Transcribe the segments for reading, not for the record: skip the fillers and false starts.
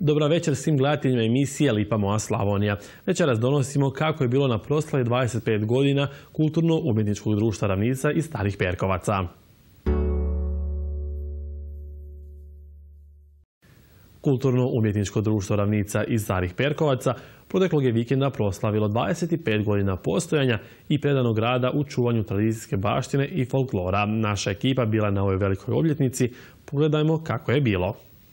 Dobra večer svim gledateljima emisije Lipa moja Slavonija. Večeras donosimo kako je bilo na proslavi 25 godina Kulturno-umjetničkog društva Ravnica iz Starih Perkovaca. Kulturno-umjetničko društvo Ravnica iz Starih Perkovaca proteklog je vikenda proslavilo 25 godina postojanja i predanog rada u čuvanju tradicijske baštine i folklora. Naša ekipa bila na ovoj velikoj obljetnici. Pogledajmo kako je bilo.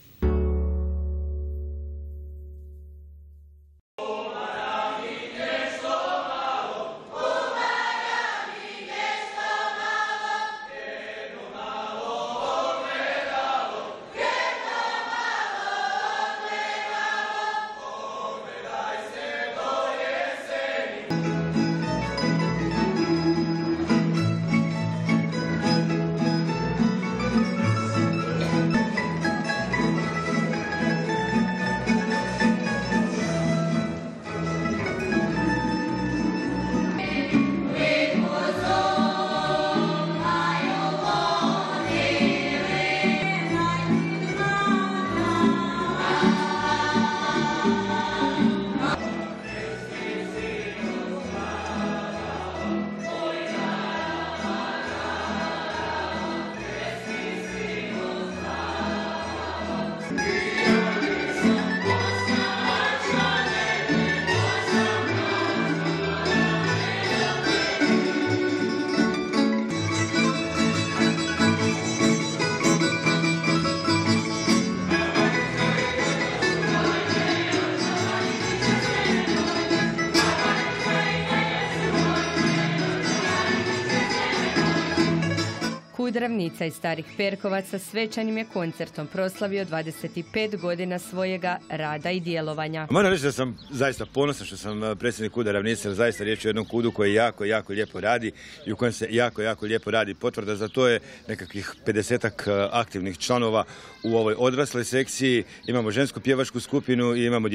Kud Ravnica iz Starih Perkovaca svečanim je koncertom proslavio 25 godina svojega rada i djelovanja. Moram reći da sam zaista ponosan što sam predsjednik Kuda Ravnice, jer zaista riječ je o jednom kudu koji jako lijepo radi i u kojem se jako lijepo radi. Potvrda za to je nekakvih 50-ak aktivnih članova u ovoj odrasloj sekciji. Imamo žensku pjevačku skupinu i imamo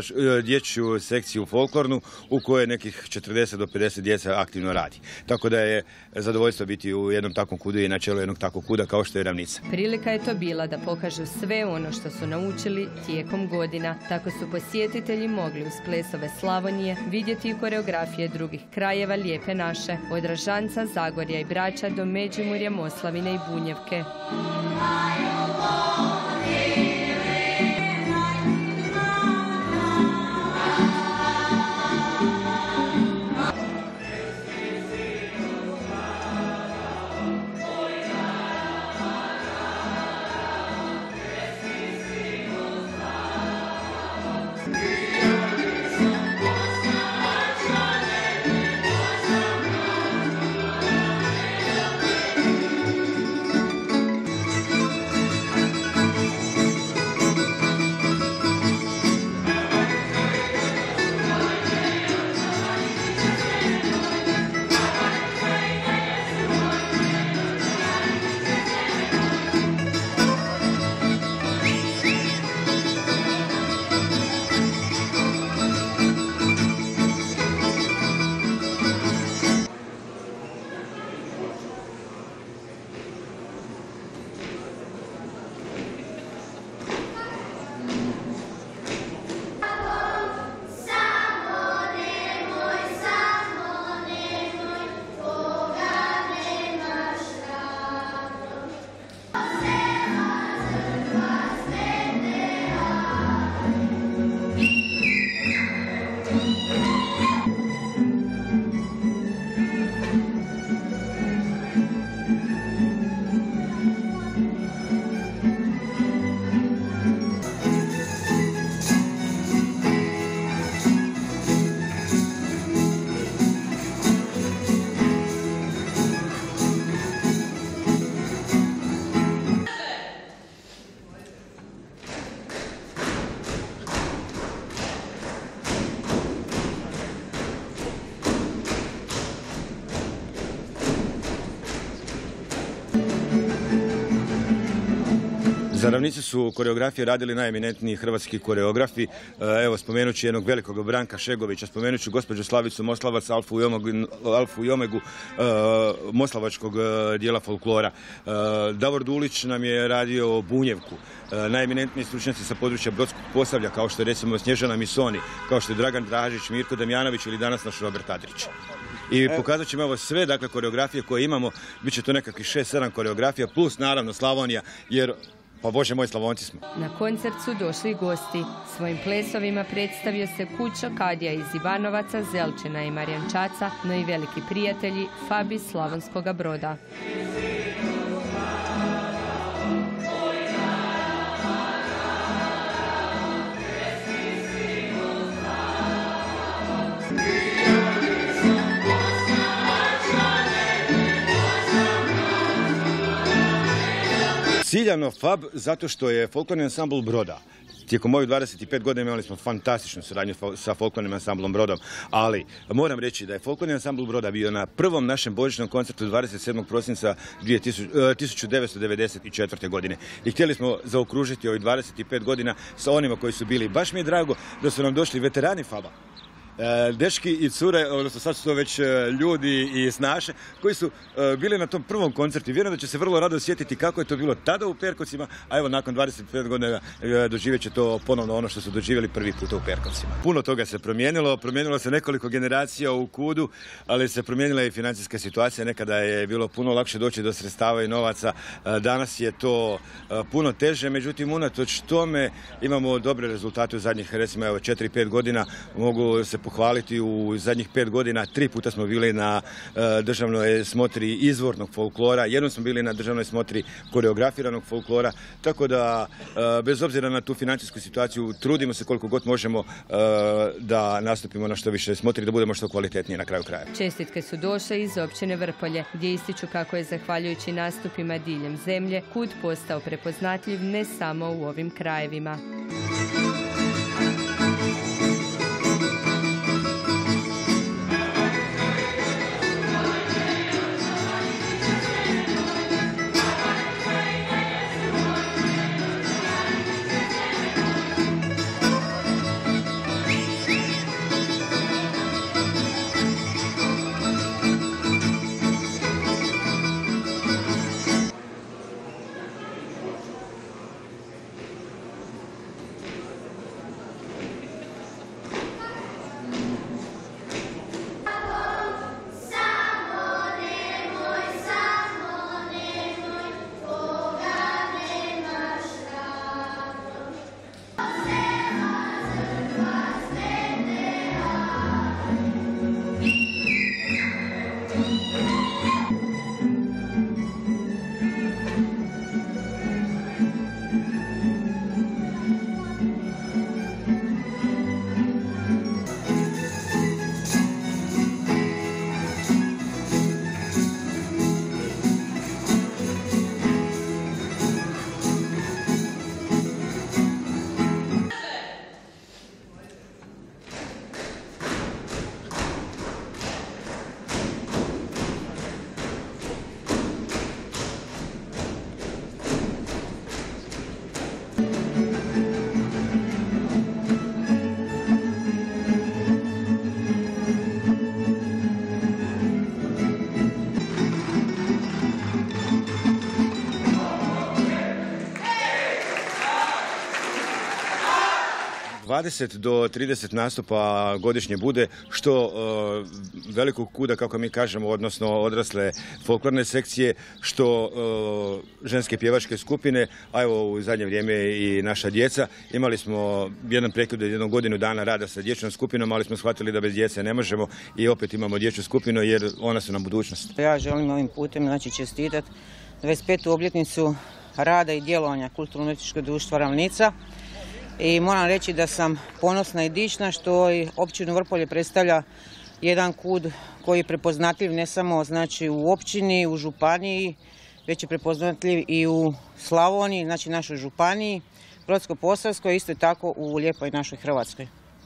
dječju sekciju folklornu u kojoj nekih 40 do 50 djeca aktivno radi. Tako da je zadovoljstvo biti u jednom takvom kudu i na čelu jednog takvog kuda kao što je Ravnica. Prilika je to bila da pokažu sve ono što su naučili tijekom godina. Tako su posjetitelji mogli uz plesove Slavonije vidjeti i koreografije drugih krajeva Lijepe naše, od Ražanca, Zagorja i Brača do Međimurja, Moslavine i Bunjevke. Za Ravnice su koreografije radili najeminentniji hrvatski koreografi. Evo, spomenut ću jednog velikog Branka Šegovića, spomenut ću gospođu Slavicu Moslavac, Alfu i Omegu moslavačkog dijela folklora. Davor Dulić nam je radio Bunjevku. Najeminentniji stručnjaci sa područja Brodskog Posavlja, kao što je recimo Snježana Misoni, kao što je Dragan Dražić, Mirko Damjanović ili danas naš Robert Adrić. I pokazat ćemo evo sve, dakle, koreografije koje imamo, bit će to nekakvih 6-7 koreografija, plus naravno Slavonija, jer, pa Bože moj, Slavonci smo. Na koncert su došli gosti. Svojim plesovima predstavio se Kućo Kadija iz Ivanovaca, Zelčina i Marjančaca, no i veliki prijatelji Fabi Slavonskoga Broda. Ciljano Fab zato što je folklorni ansambl Broda. Tijekom ovih 25 godina imali smo fantastičnu suradnju sa folklornim ansamblom Brodom, ali moram reći da je folklorni ansambl Broda bio na prvom našem božićnom koncertu 27. prosinca 1994. godine. I htjeli smo zaokružiti ovih 25 godina sa onima koji su bili. Baš mi je drago da su nam došli veterani Faba. Dečki i cure, odnosno sad su to već ljudi i snaše, koji su bili na tom prvom koncertu. Vjerujem da će se vrlo rado osjetiti kako je to bilo tada u Perkovcima, a evo nakon 25 godina doživjet će to ponovno ono što su doživjeli prvi puta u Perkovcima. Puno toga se promijenilo se nekoliko generacija u KUD-u, ali se promijenila i financijska situacija. Nekada je bilo puno lakše doći do sredstava i novaca, danas je to puno teže, međutim unatoč tome imamo dobre rezultate u zadnjih, recimo, 4-5 godina. Mogu se pohvaliti, u zadnjih 5 godina 3 puta smo bili na državnoj smotri izvornog folklora, jednom smo bili na državnoj smotri koreografiranog folklora, tako da bez obzira na tu financijsku situaciju trudimo se koliko god možemo da nastupimo na što više smotri, da budemo što kvalitetniji na kraju kraja. Čestitke su došle iz općine Vrpolje, gdje ističu kako je zahvaljujući nastupima diljem zemlje KUD postao prepoznatljiv ne samo u ovim krajevima. Od 20 do 30 nastupa godišnje bude, što velikog KUD-a, kako mi kažemo, odnosno odrasle folklorne sekcije, što ženske pjevačke skupine, a evo u zadnje vrijeme i naša djeca. Imali smo jedan prekid od 1 godinu dana rada sa dječjom skupinom, ali smo shvatili da bez djece ne možemo i opet imamo dječju skupinu jer ona su nam budućnost. Ja želim ovim putem čestitati 25. obljetnicu rada i djelovanja Kulturno-umjetničkog društva Ravnica. I moram reći da sam ponosna i dična što i općinu Vrpolje predstavlja jedan KUD koji je prepoznatljiv ne samo u općini, u županiji, već je prepoznatljiv i u Slavoniji, našoj županiji, Brodsko-posavskoj, isto tako u lijepoj našoj Hrvatskoj.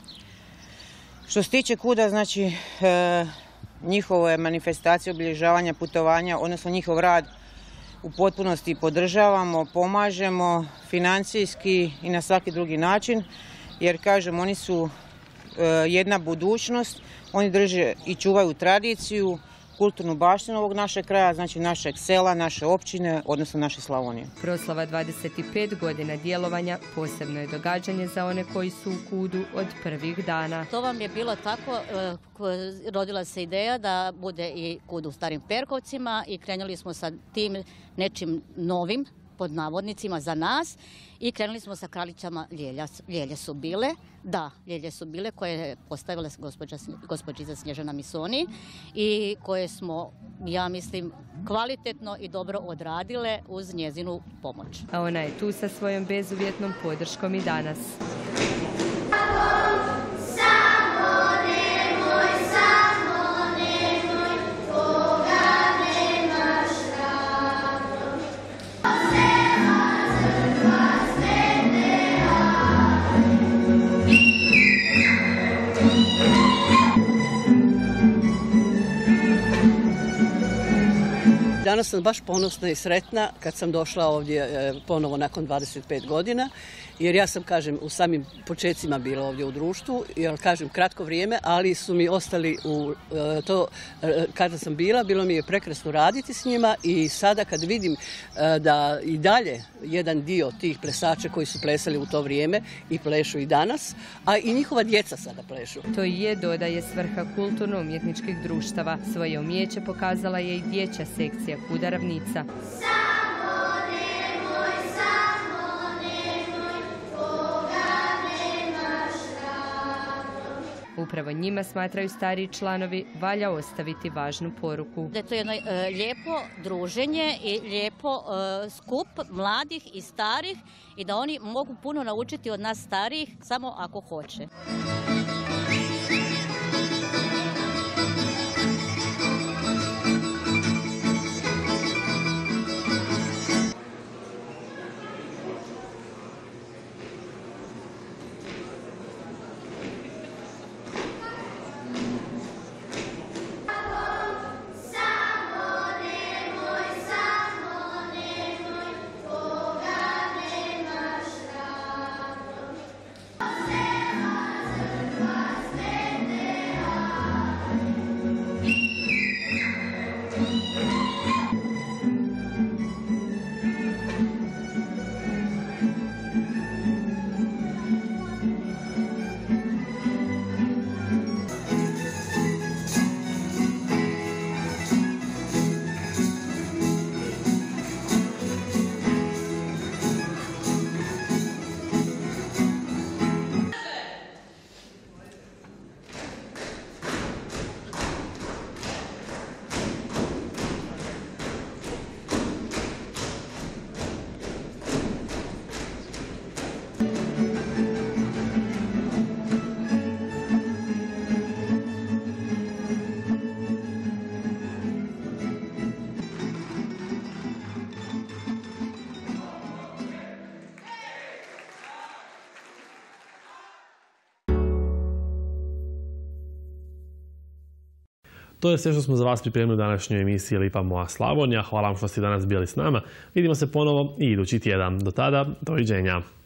Što se tiče KUD-a, njihove manifestacije, obilježavanja, putovanja, odnosno njihov rad u potpunosti podržavamo, pomažemo financijski i na svaki drugi način, jer kažem, oni su jedna budućnost, oni drže i čuvaju tradiciju, kulturnu baštinu ovog našeg kraja, znači našeg sela, naše općine, odnosno naše Slavonije. Proslava 25 godina djelovanja posebno je događanje za one koji su u KUD-u od prvih dana. To vam je bilo tako, rodila se ideja da bude i KUD u Starim Perkovcima i krenuli smo sa tim nečim novim, pod navodnicima, za nas i krenuli smo sa kralićama Ljelja. Ljelje su bile, Ljelje su bile koje je postavila gospođica Snježana Misoni i koje smo, ja mislim, kvalitetno i dobro odradile uz njezinu pomoć. A ona je tu sa svojom bezuvjetnom podrškom i danas. Danas sam baš ponosna i sretna kad sam došla ovdje ponovo nakon 25 godina, jer ja sam, kažem, u samim počecima bila ovdje u društvu, jer, kažem, kratko vrijeme, ali su mi ostali u to, kada sam bila, bilo mi je prekrasno raditi s njima i sada kad vidim da i dalje jedan dio tih plesača koji su plesali u to vrijeme i plešu i danas, a i njihova djeca sada plešu. To je, dodaje, svrha kulturno-umjetničkih društava. Svoje umijeće pokazala je i dječja sekcija KUD-a Ravnica. Upravo njima, smatraju stariji članovi, valja ostaviti važnu poruku. Da je to jedno lijepo druženje i lijepo skup mladih i starih i da oni mogu puno naučiti od nas starijih samo ako hoće. To je sve što smo za vas pripremili u današnjoj emisiji Lipa moja Slavonija. Hvala vam što ste danas bili s nama. Vidimo se ponovo i idući tjedan. Do tada, doviđenja.